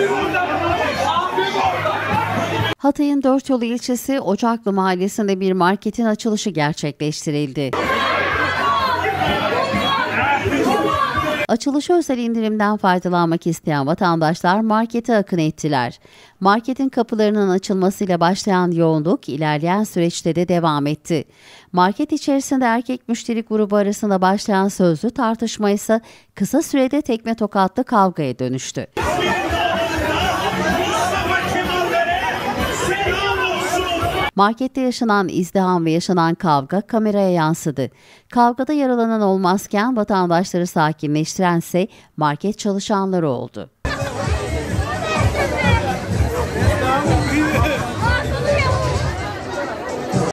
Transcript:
Hatay'ın Dörtyolu ilçesi Ocaklı mahallesinde bir marketin açılışı gerçekleştirildi. Açılışa özel indirimden faydalanmak isteyen vatandaşlar markete akın ettiler. Marketin kapılarının açılmasıyla başlayan yoğunluk ilerleyen süreçte de devam etti. Market içerisinde erkek müşteri grubu arasında başlayan sözlü tartışma ise kısa sürede tekme tokatlı kavgaya dönüştü. Markette yaşanan izdiham ve yaşanan kavga kameraya yansıdı. Kavgada yaralanan olmazken vatandaşları sakinleştirense market çalışanları oldu.